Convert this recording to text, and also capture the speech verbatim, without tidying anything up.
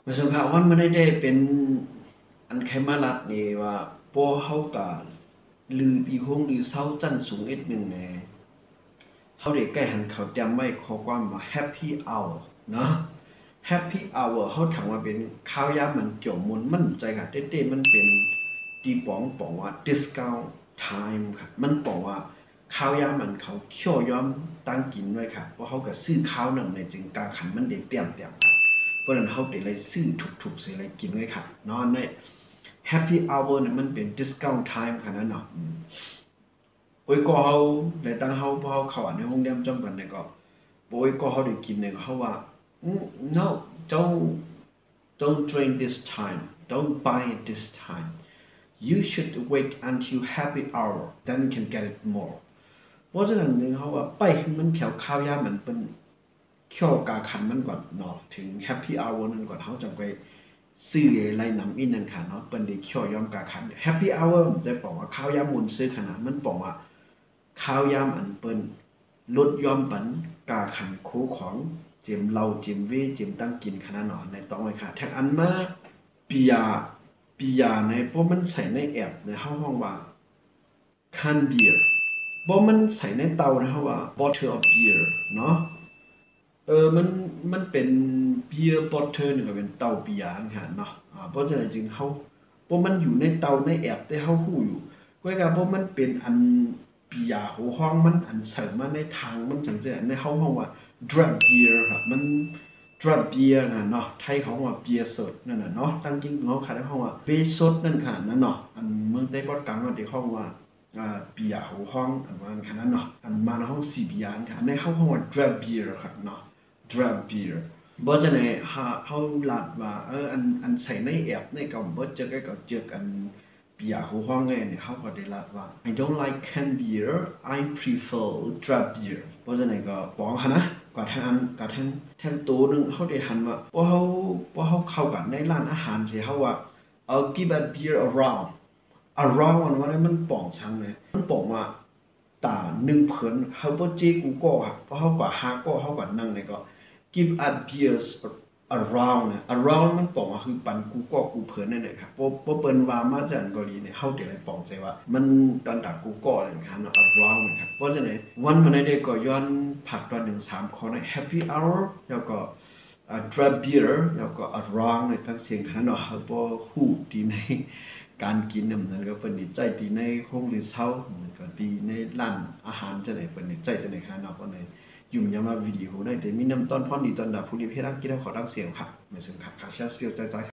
มาสงข่าววันมันได้เป็นอันแคมาลัดนี่ว่าปอเฮากะลือปีคงลือเศร้าจันสูงอีกหนึ่งแน่เฮาได้ใกล้หันเขาจำไว้ข้อความว่า happy hour เนาะ happy hour เฮาถามว่าเป็นข้าวยามมันเกี่ยวมนมันใจค่ะเต้ๆมันเป็นตีป๋องป๋องว่า discount time ค่ะมันบอกว่าข้าวยามมันเขาเคี่ยวยอมตั้งกินไว้ค่ะเพราะเขาก็ซื้อข้าวนำในจึงกาขันมันได้เตรียมเตรียมค่ะเพราะนั้นเขาได้เลยซื้อถูกๆซื้ออะไรกินไว้ค่ะนอนใน happy hour เนี่ยมันเป็น discount time ค่ะนั่นเนาะโอ้ยก็เขาในตั้งเขาพอเขาเข้าในห้องเรียนจำกันเนี่ยก็โอ้ยก็เขาได้กินเนี่ยเขาว่า no don't don't drink this time don't buy it this time you should wait until happy hour then you can get it more เพราะฉะนั้นเนี่ยเขาว่าไปมันเผียวข้าวยามันเป็นเคี่ยวกาขันมันก่อนเนาะถึง happy hour นั่นก่อนเขาจะไปซื้ออะไรนำอินนั่นค่ะเนาะเป็นได้เคี่ยวยอมกาขัน happy hour จะบอกว่าข้าวยามุนซื้อขนาดมันบอกว่าข้าวยามอันเปิ้นลดยอมปันกาขันโคของเจียมเราเจียมเวเจียมตั้งกินขนาดหนอนในต้องไว้ค่ะแทงอันมาปียาปียาในเพราะมันใส่ในแอบในห้องห้องว่าคันเบียร์เพราะมันใส่ในเตานะครับว่า bottle of beer เนาะเออมันมันเป็นเบียร์ bottle นี่ก็เป็นเตาปียาค่ะเนาะอ่าเพราะฉะนั้นจึงเฮาเพราะมันอยู่ในเตาในแอบแต่เฮาฮู้อยู่ก็คือเพราะมันเป็นอันปียาหัวห้องมันอันเสริมมาในทางมันจังซี่ในเฮาห้องว่า drug beer ครับมัน drug beer น่ะเนาะไทยเขาว่าเบียร์สดนั่นน่ะเนาะตั้งจริงเขาขายในห้องว่าเวสดนั่นค่ะนั่นเนาะอันเมืองใต้ปอดกลางก็ที่ห้องว่าอ่าปียาหัวห้องอันว่าขนาดเนาะอันมาในห้องสี่ปียาค่ะในเฮาห้องว่า drug beer ครับเนาะ drug beer บ่จะไหนเฮาเฮาลัดว่าเอออันอันใส่ในแอบในก็บ่เจอก็เจอกันปียาหัวห้องเลยเนี่ยเขาก็ได้ลัดว่า I don't like canned beer I prefer drug beer เพราะฉะนั้นก็บอกค่ะนะกว่าทางกว่าทางแทนตัวนึงเขาได้หันว่าว่าเขาว่าเขาเข้ากันในร้านอาหารสิเขาว่า I'll give that beer around around มันว่ามันป่องชังเลยมันป่องว่าตาหนึ่งเพิ่นเขาบ่เจกูก็ค่ะเพราะเขากว่าหาก็เขากว่านั่งเนี่ยก็ give us beers around นะ around มันป่องว่าคือปันกูก็กูเพิ่นนั่นแหละครับบ่บ่เปิ้นว่ามาจากเกาหลีเนี่ยเฮาได้เลยป่องใจว่ามันตอนตากูก็นะครับเนาะ around นะครับเพราะฉะนั้นวันมันได้ก็ย้อนผักตอนหนึ่งสามข้อใน happy hour แล้วก็ drab beer แล้วก็ around ในทั้งเสียงขนาดเนาะบ่ฮู้ดีในการกินนำนั้นก็เพิ่นนี่ใจดีในห้องหรือเช้ามันก็ดีในร้านอาหารจังได๋เพิ่นนี่ใจจังได๋ขนาดเนาะเพิ่นนี่ยุ่มยามาวิดีโอได้แต่มีน้ำต้นพรดีตอนดาผู้นี้เพรังกินขอดังเสียงค่ะไม่ซึ่งค่ะค่ะ shanspeechofsaisai